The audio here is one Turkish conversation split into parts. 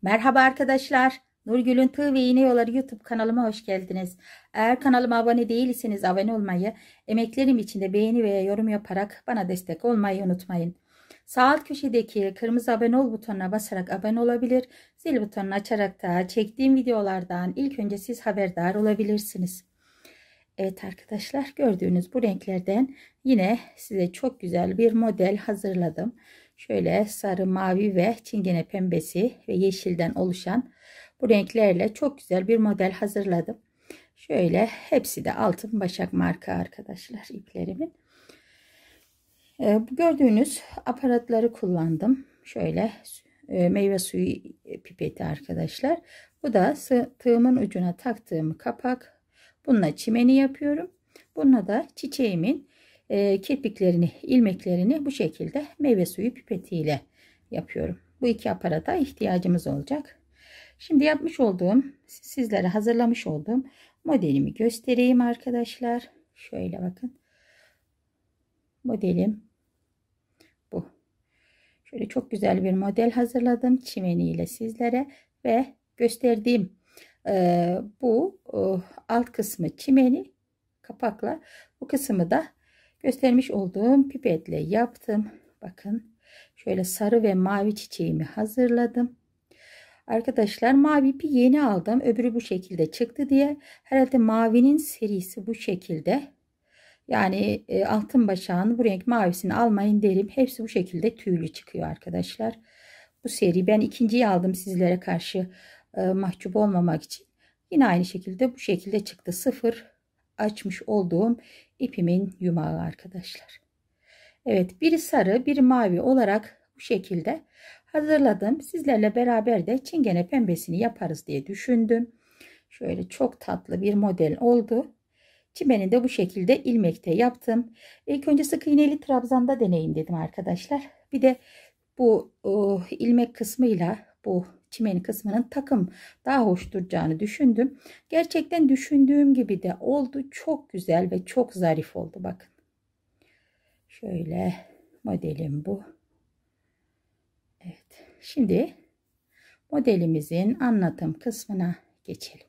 Merhaba arkadaşlar. Nurgül'ün Tığ ve İğne Yolları YouTube kanalıma hoş geldiniz. Eğer kanalıma abone değilseniz abone olmayı, emeklerim için de beğeni veya yorum yaparak bana destek olmayı unutmayın. Sağ alt köşedeki kırmızı abone ol butonuna basarak abone olabilir, zil butonunu açarak da çektiğim videolardan ilk önce siz haberdar olabilirsiniz. Evet arkadaşlar, gördüğünüz bu renklerden yine size çok güzel bir model hazırladım. Şöyle sarı, mavi ve çingene pembesi ve yeşilden oluşan bu renklerle çok güzel bir model hazırladım. Şöyle hepsi de Altın Başak marka arkadaşlar iplerimin. Bu gördüğünüz aparatları kullandım. Şöyle meyve suyu pipeti arkadaşlar. Bu da tığımın ucuna taktığım kapak. Bununla çimeni yapıyorum. Bununla da çiçeğimin kirpiklerini, ilmeklerini bu şekilde meyve suyu pipetiyle yapıyorum. Bu iki aparata ihtiyacımız olacak. Şimdi yapmış olduğum, sizlere hazırlamış olduğum modelimi göstereyim arkadaşlar. Şöyle bakın. Modelim bu. Şöyle çok güzel bir model hazırladım çimeniyle sizlere ve gösterdiğim bu alt kısmı çimeni kapakla, bu kısmı da göstermiş olduğum pipetle yaptım. Bakın şöyle sarı ve mavi çiçeğimi hazırladım. Arkadaşlar mavi ipi yeni aldım. Öbürü bu şekilde çıktı diye. Herhalde mavinin serisi bu şekilde. Yani altın başağın bu renk mavisini almayın derim. Hepsi bu şekilde tüylü çıkıyor arkadaşlar. Bu seri ben ikinciyi aldım sizlere karşı mahcup olmamak için. Yine aynı şekilde bu şekilde çıktı. Sıfır açmış olduğum ipimin yumağı arkadaşlar. Evet, biri sarı biri mavi olarak bu şekilde hazırladım. Sizlerle beraber de çingene pembesini yaparız diye düşündüm. Şöyle çok tatlı bir model oldu. Çimeni de bu şekilde ilmekte yaptım. İlk önce sık iğneli trabzanda deneyim dedim arkadaşlar. Bir de bu ilmek kısmıyla bu çimeni kısmının takım daha hoş duracağını düşündüm. Gerçekten düşündüğüm gibi de oldu. Çok güzel ve çok zarif oldu. Bakın. Şöyle modelim bu. Evet. Şimdi modelimizin anlatım kısmına geçelim.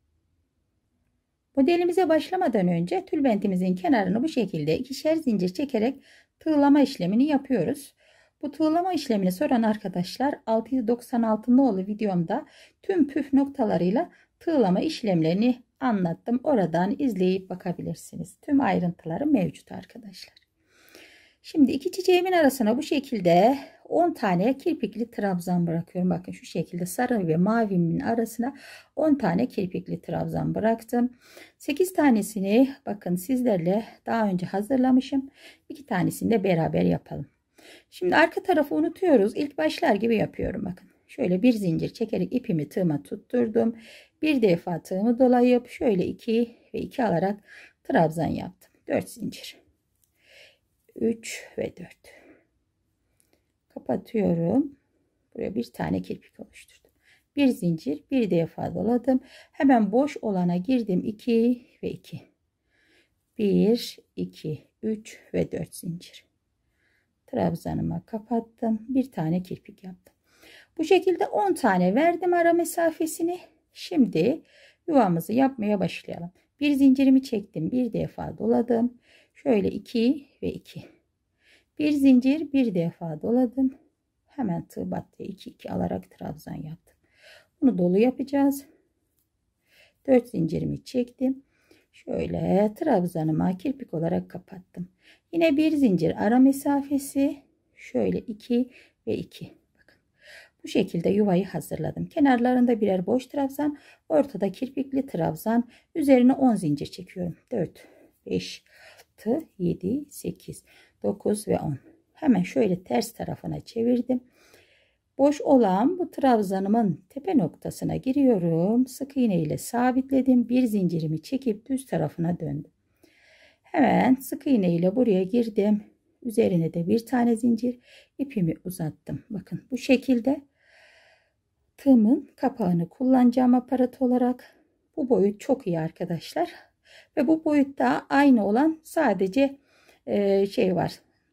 Modelimize başlamadan önce tülbentimizin kenarını bu şekilde ikişer zincir çekerek tığlama işlemini yapıyoruz. Bu tığlama işlemini soran arkadaşlar 696 nolu videomda tüm püf noktalarıyla tığlama işlemlerini anlattım. Oradan izleyip bakabilirsiniz. Tüm ayrıntıları mevcut arkadaşlar. Şimdi iki çiçeğimin arasına bu şekilde 10 tane kirpikli trabzan bırakıyorum. Bakın şu şekilde sarı ve mavimin arasına 10 tane kirpikli trabzan bıraktım. 8 tanesini bakın sizlerle daha önce hazırlamışım. 2 tanesini de beraber yapalım. Şimdi arka tarafı unutuyoruz. İlk başlar gibi yapıyorum. Bakın şöyle bir zincir çekerek ipimi tığıma tutturdum. Bir defa tığımı dolayıp şöyle 2 ve 2 alarak trabzan yaptım. 4 zincir. 3 ve 4 kapatıyorum. Buraya bir tane kirpik oluşturdum. Bir zincir, bir defa doladım. Hemen boş olana girdim. 2 ve 2. 1 2 3 ve 4 zincir. Trabzanıma kapattım. Bir tane kirpik yaptım. Bu şekilde 10 tane verdim ara mesafesini. Şimdi yuvamızı yapmaya başlayalım. Bir zincirimi çektim. Bir defa doladım. Şöyle 2 ve 2. Bir zincir, bir defa doladım. Hemen tığ battıya 2 2 alarak trabzan yaptım. Bunu dolu yapacağız. 4 zincirimi çektim. Şöyle trabzanıma kirpik olarak kapattım. Yine bir zincir ara mesafesi. Şöyle 2 ve 2. Bakın. Bu şekilde yuvayı hazırladım. Kenarlarında birer boş trabzan, ortada kirpikli trabzan. Üzerine 10 zincir çekiyorum. 4 5 6 7 8 9 ve 10. Hemen şöyle ters tarafına çevirdim. Boş olan bu trabzanımın tepe noktasına giriyorum. Sık iğne ile sabitledim. Bir zincirimi çekip düz tarafına döndüm. Hemen sık iğne ile buraya girdim. Üzerine de bir tane zincir, ipimi uzattım. Bakın bu şekilde tığımın kapağını kullanacağım aparat olarak. Bu boyut çok iyi arkadaşlar. Ve bu boyutta aynı olan sadece şey var.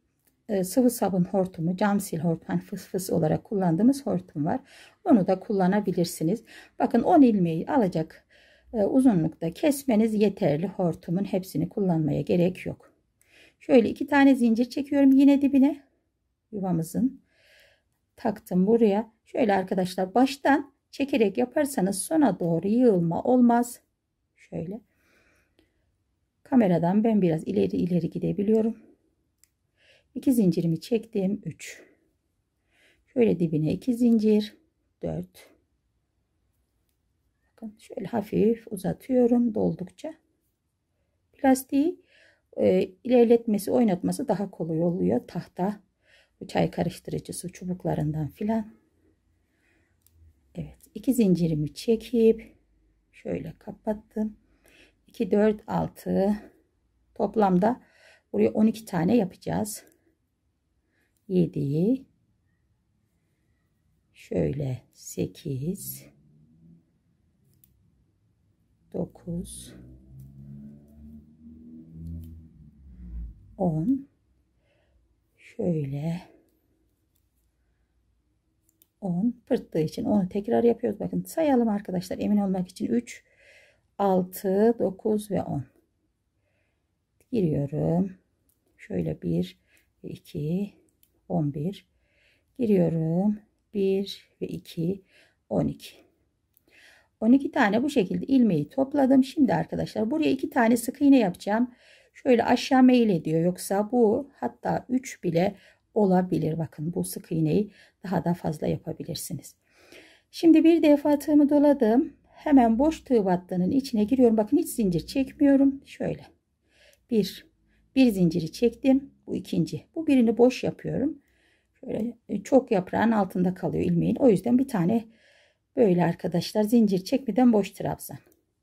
sıvı sabun hortumu, cam sil hortum, hani fıs fıs olarak kullandığımız hortum var. Onu da kullanabilirsiniz. Bakın 10 ilmeği alacak uzunlukta kesmeniz yeterli. Hortumun hepsini kullanmaya gerek yok. Şöyle 2 tane zincir çekiyorum yine dibine. Yuvamızın taktım buraya. Şöyle arkadaşlar baştan çekerek yaparsanız sona doğru yığılma olmaz. Şöyle. Kameradan ben biraz ileri gidebiliyorum. 2 zincirimi çektim. 3. Şöyle dibine 2 zincir. 4. Bakın şöyle hafif uzatıyorum doldukça. Plastiği ilerletmesi, oynatması daha kolay oluyor. Tahta, bu çay karıştırıcısı çubuklarından filan. Evet, 2 zincirimi çekip şöyle kapattım. 2, 4, 6. Toplamda buraya 12 tane yapacağız. 7. Şöyle 8. 9. 10. Şöyle 10 pırttığı için onu tekrar yapıyoruz. Bakın sayalım arkadaşlar emin olmak için. 3, 6, 9 ve 10 giriyorum. Şöyle 1 ve 2, 11 giriyorum. 1 ve 2, 12. 12 tane bu şekilde ilmeği topladım. Şimdi arkadaşlar buraya 2 tane sık iğne yapacağım. Şöyle aşağı meyil ediyor. Yoksa bu hatta 3 bile olabilir. Bakın bu sık iğneyi daha da fazla yapabilirsiniz. Şimdi bir defa tığımı doladım. Hemen boş tığ battığının içine giriyorum. Bakın hiç zincir çekmiyorum. Şöyle. Bir zinciri çektim. Bu ikinci. Bu birini boş yapıyorum. Şöyle çok yaprağın altında kalıyor ilmeğin. O yüzden bir tane böyle arkadaşlar zincir çekmeden boş trabzan.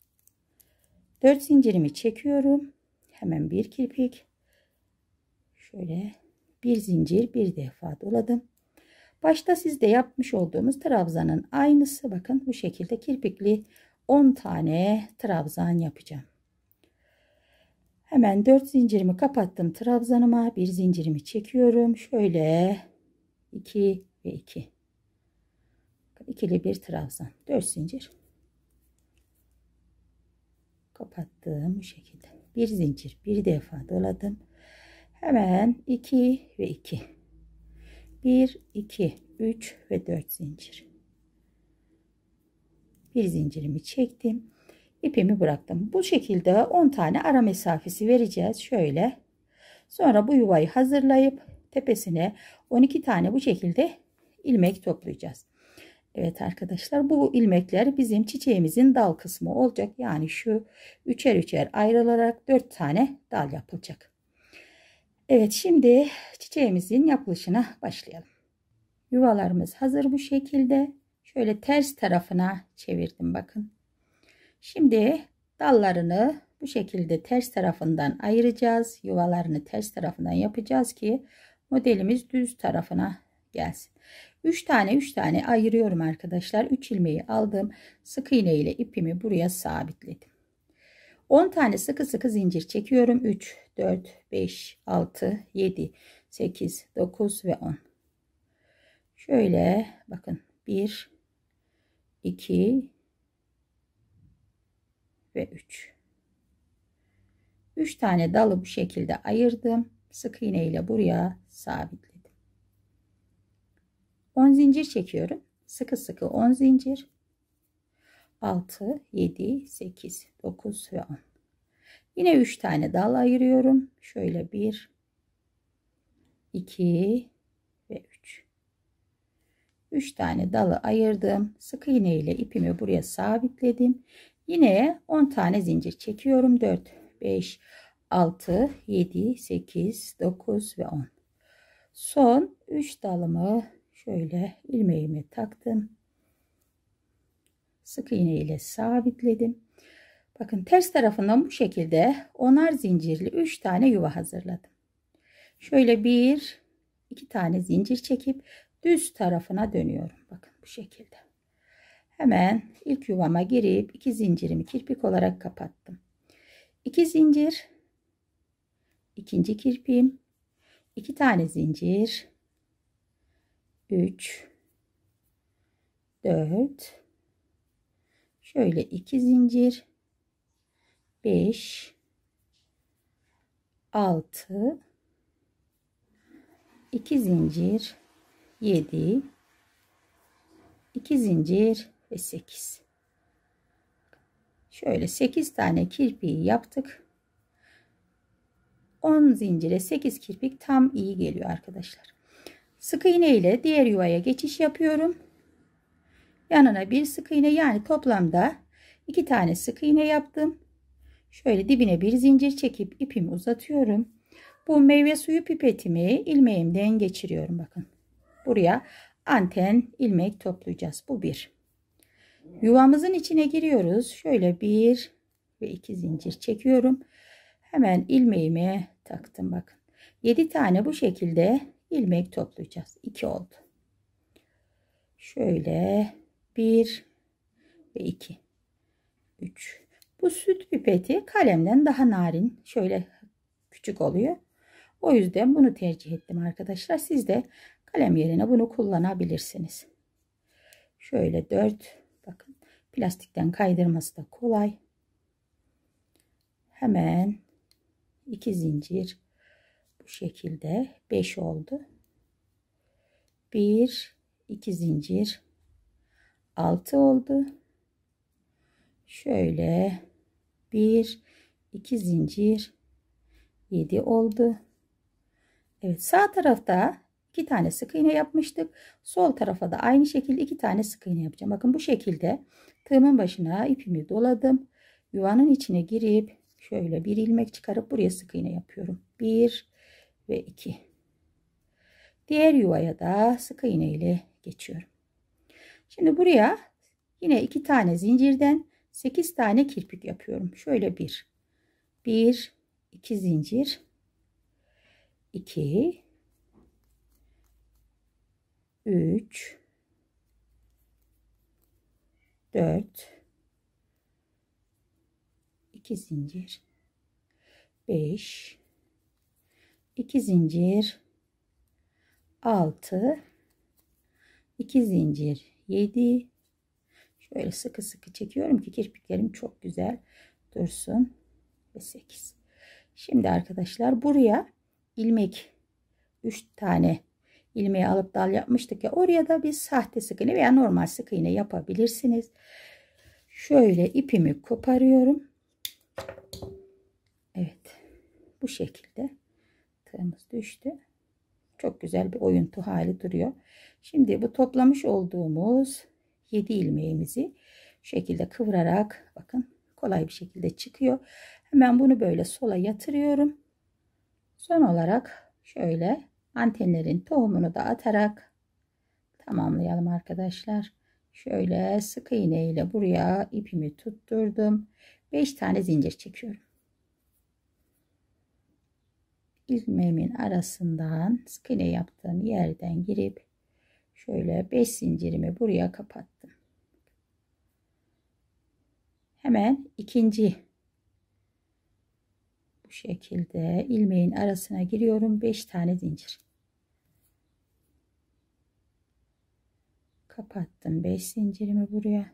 4 zincirimi çekiyorum. Hemen bir kirpik. Şöyle bir zincir bir defa doladım. Başta sizde yapmış olduğumuz trabzanın aynısı. Bakın bu şekilde kirpikli 10 tane trabzan yapacağım. Hemen 4 zincirimi kapattım trabzanıma. Bir zincirimi çekiyorum. Şöyle 2 ve 2. İkili bir trabzan. 4 zincir. Kapattım bu şekilde. Bir zincir bir defa doladım. Hemen 2 ve 2. 1, 2, 3 ve 4 zincir. Bir zincirimi çektim. İpimi bıraktım. Bu şekilde 10 tane ara mesafesi vereceğiz. Şöyle. Sonra bu yuvayı hazırlayıp tepesine 12 tane bu şekilde ilmek toplayacağız. Evet arkadaşlar bu ilmekler bizim çiçeğimizin dal kısmı olacak. Yani şu üçer üçer ayrılarak 4 tane dal yapılacak. Evet şimdi çiçeğimizin yapılışına başlayalım. Yuvalarımız hazır bu şekilde. Şöyle ters tarafına çevirdim bakın. Şimdi dallarını bu şekilde ters tarafından ayıracağız. Yuvalarını ters tarafından yapacağız ki modelimiz düz tarafına gelsin. 3 tane ayırıyorum arkadaşlar. 3 ilmeği aldım. Sık iğne ile ipimi buraya sabitledim. 10 tane sıkı sıkı zincir çekiyorum. 3, 4, 5, 6, 7, 8, 9 ve 10. Şöyle bakın 1, 2 ve 3. 3 tane dalı bu şekilde ayırdım. Sık iğne ile buraya sabitledim. 10 zincir çekiyorum. Sıkı sıkı 10 zincir. 6, 7, 8, 9 ve 10. Yine 3 tane dal ayırıyorum. Şöyle 1, 2 ve 3. 3 tane dalı ayırdım. Sık iğne ile ipimi buraya sabitledim. Yine 10 tane zincir çekiyorum. 4, 5, 6, 7, 8, 9 ve 10. Son 3 dalımı şöyle ilmeğime taktım. Sık iğne ile sabitledim. Bakın ters tarafından bu şekilde 10'ar zincirli 3 tane yuva hazırladım. Şöyle 1, 2 tane zincir çekip düz tarafına dönüyorum. Bakın bu şekilde. Hemen ilk yuvama girip 2 zincirimi kirpik olarak kapattım. 2 zincir, ikinci kirpiğim, 2 tane zincir, 3, 4, şöyle 2 zincir, 5, 6, 2 zincir, 7, 2 zincir ve 8. Şöyle 8 tane kirpiği yaptık. 10 zincire 8 kirpik tam iyi geliyor arkadaşlar. Sık iğne ile diğer yuvaya geçiş yapıyorum. Yanına bir sık iğne, yani toplamda 2 tane sık iğne yaptım. Şöyle dibine bir zincir çekip ipimi uzatıyorum. Bu meyve suyu pipetimi ilmeğimden geçiriyorum. Bakın buraya anten ilmek toplayacağız. Bu bir. Yuvamızın içine giriyoruz. Şöyle 1 ve 2 zincir çekiyorum. Hemen ilmeğime taktım. Bakın 7 tane bu şekilde ilmek toplayacağız. 2 oldu. Şöyle 1 ve 2, 3. Bu süt pipeti kalemden daha narin, şöyle küçük oluyor. O yüzden bunu tercih ettim arkadaşlar. Siz de kalem yerine bunu kullanabilirsiniz. Şöyle 4. Bakın plastikten kaydırması da kolay. Hemen 2 zincir bu şekilde 5 oldu. 1, 2 zincir 6 oldu. Şöyle 1, 2 zincir 7 oldu. Evet, sağ tarafta 2 tane sık iğne yapmıştık. Sol tarafa da aynı şekilde 2 tane sık iğne yapacağım. Bakın bu şekilde tığımın başına ipimi doladım. Yuvanın içine girip şöyle bir ilmek çıkarıp buraya sık iğne yapıyorum. 1 ve 2. Diğer yuvaya da sık iğne ile geçiyorum. Şimdi buraya yine 2 tane zincirden 8 tane kirpik yapıyorum. Şöyle 1, 2 zincir, 2, 3, 4, 2 zincir, 5, 2 zincir, 6, 2 zincir, 7. Şöyle sıkı sıkı çekiyorum ki kirpiklerim çok güzel dursun. Ve 8. Şimdi arkadaşlar buraya ilmek 3 tane ilmeği alıp dal yapmıştık ya, oraya da bir sahte sık iğne veya normal sık iğne yapabilirsiniz. Şöyle ipimi koparıyorum. Evet, bu şekilde tığımız düştü. Çok güzel bir oyuntu hali duruyor. Şimdi bu toplamış olduğumuz 7 ilmeğimizi şu şekilde kıvırarak, bakın kolay bir şekilde çıkıyor. Hemen bunu böyle sola yatırıyorum. Son olarak şöyle antenlerin tohumunu da atarak tamamlayalım arkadaşlar. Şöyle sık iğne ile buraya ipimi tutturdum. 5 tane zincir çekiyorum. İlmeğimin arasından sık iğne yaptığım yerden girip şöyle 5 zincirimi buraya kapattım. Hemen ikinci bu şekilde ilmeğin arasına giriyorum. 5 tane zincir kapattım. 5 zincirimi buraya.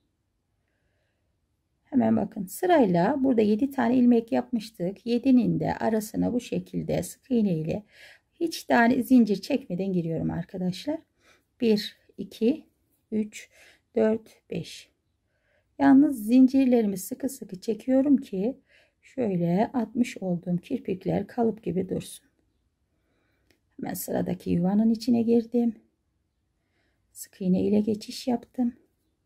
Hemen bakın sırayla burada 7 tane ilmek yapmıştık. 7'nin de arasına bu şekilde sık iğne ile hiç tane zincir çekmeden giriyorum arkadaşlar. 1, 2, 3, 4, 5. Yalnız zincirlerimi sıkı sıkı çekiyorum ki şöyle atmış olduğum kirpikler kalıp gibi dursun. Hemen sıradaki yuvanın içine girdim. Sık iğne ile geçiş yaptım.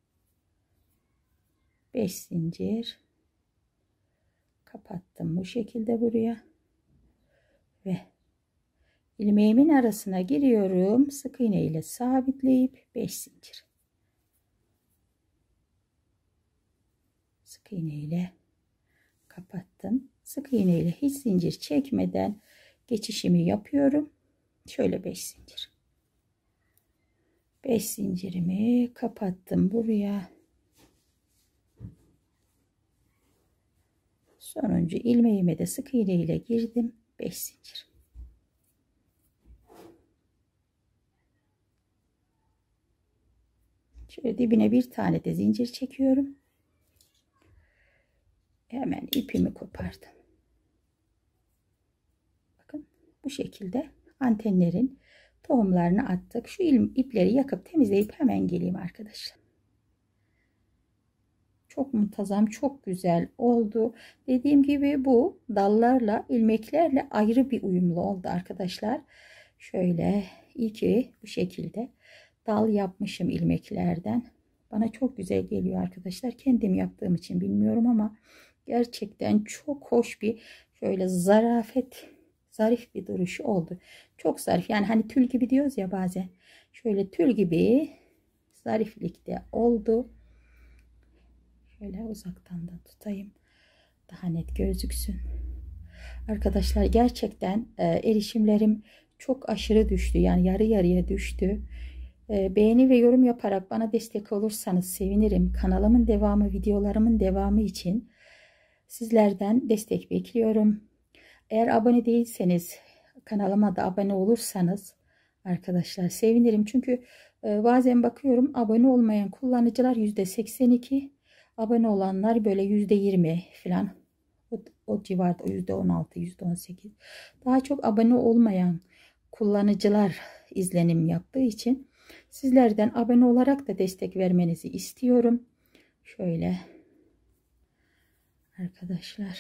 5 zincir kapattım bu şekilde buraya ve ilmeğimin arasına giriyorum. Sık iğne ile sabitleyip 5 zincir. Sık iğne ile kapattım. Sık iğne ile hiç zincir çekmeden geçişimi yapıyorum. Şöyle 5 zincir. 5 zincirimi kapattım buraya. Sonuncu ilmeğime de sık iğne ile girdim. 5 zincir. Şöyle dibine bir tane de zincir çekiyorum. Hemen ipimi kopardım. Bakın bu şekilde antenlerin tohumlarını attık. Şu ipleri yakıp temizleyip hemen geleyim arkadaşlar. Çok muntazam, çok güzel oldu. Dediğim gibi bu dallarla, ilmeklerle ayrı bir uyumlu oldu arkadaşlar. Şöyle iyi ki bu şekilde dal yapmışım ilmeklerden. Bana çok güzel geliyor arkadaşlar. Kendim yaptığım için bilmiyorum ama gerçekten çok hoş bir şöyle zarif bir duruşu oldu. Çok zarif. Yani hani tül gibi diyoruz ya bazen. Şöyle tül gibi zariflikte oldu. Şöyle uzaktan da tutayım. Daha net gözüksün. Arkadaşlar gerçekten erişimlerim çok aşırı düştü. Yani yarı yarıya düştü. Beğeni ve yorum yaparak bana destek olursanız sevinirim. Kanalımın devamı, videolarımın devamı için sizlerden destek bekliyorum. Eğer abone değilseniz kanalıma da abone olursanız arkadaşlar sevinirim. Çünkü bazen bakıyorum abone olmayan kullanıcılar %82, abone olanlar böyle %20 falan, o civarda, %16, %18. Daha çok abone olmayan kullanıcılar izlenim yaptığı için sizlerden abone olarak da destek vermenizi istiyorum. Şöyle arkadaşlar.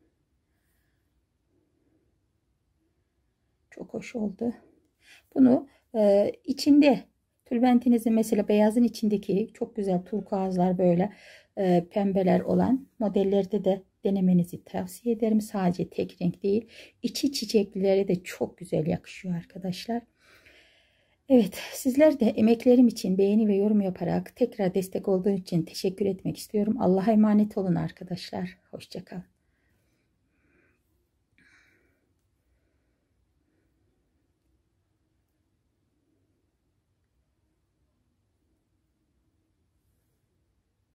Çok hoş oldu. Bunu içinde tülbentinizin mesela beyazın içindeki çok güzel turkuazlar böyle pembeler olan modellerde de denemenizi tavsiye ederim. Sadece tek renk değil. İçi çiçeklilere de çok güzel yakışıyor arkadaşlar. Evet, sizler de emeklerim için beğeni ve yorum yaparak tekrar destek olduğu için teşekkür etmek istiyorum. Allah'a emanet olun arkadaşlar. Hoşça kalın.